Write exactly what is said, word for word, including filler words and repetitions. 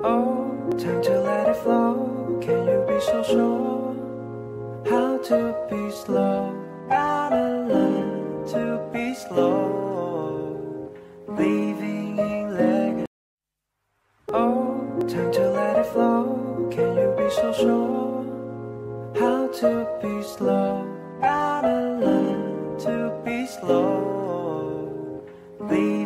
Oh, time to let it flow. Can you be so sure how to be slow? Gotta learn to be slow. Leaving in leg. Oh, time to let it flow. Can you be so sure how to be slow? Gotta learn to be slow. Leaving